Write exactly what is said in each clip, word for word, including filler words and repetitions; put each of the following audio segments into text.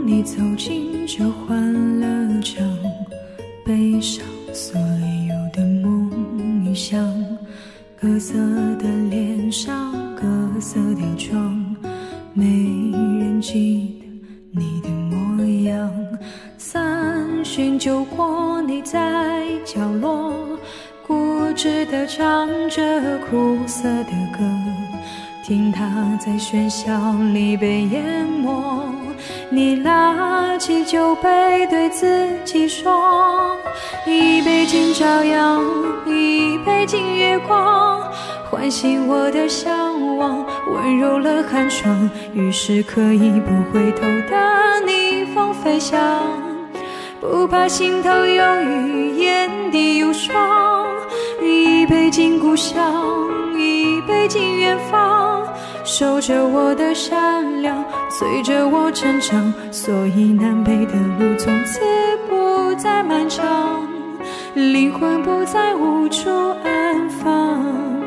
你走进这欢乐场，背上所有的梦与想，各色的脸上，各色的妆，没人记得你的模样。三巡酒过，你在角落固执地唱着苦涩的歌，听它在喧嚣里被淹没。你拿起酒杯对自己说，一杯敬朝阳，一杯敬月光，唤醒我的向往，温柔了寒霜，于是可以不回头的逆风飞翔，不怕心头有雨，眼底有霜。一杯敬故乡，一杯敬远方，守着我的善良，随着我成长，所以南北的路从此不再漫长，灵魂不再无处安放。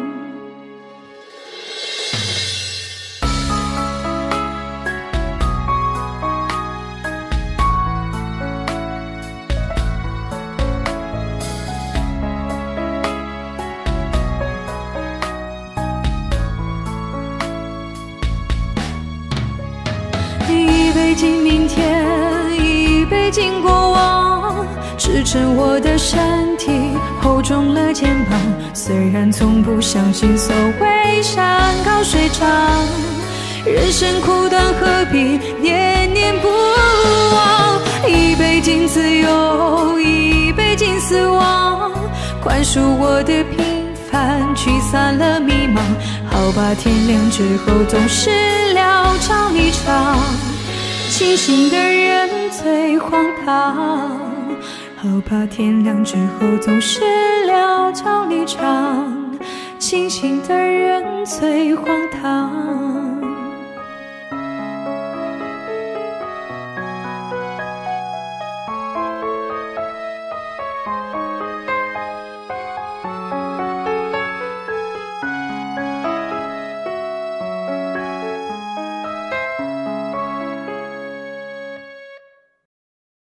一杯敬明天，一杯敬过往，支撑我的身体，厚重了肩膀。虽然从不相信所谓山高水长，人生苦短何必念念不忘。一杯敬自由，一杯敬死亡，宽恕我的平凡，驱散了迷茫。好吧，天亮之后总是潦草一场，清醒的人最荒唐。好怕天亮之后总是潦草离场，清醒的人最荒唐。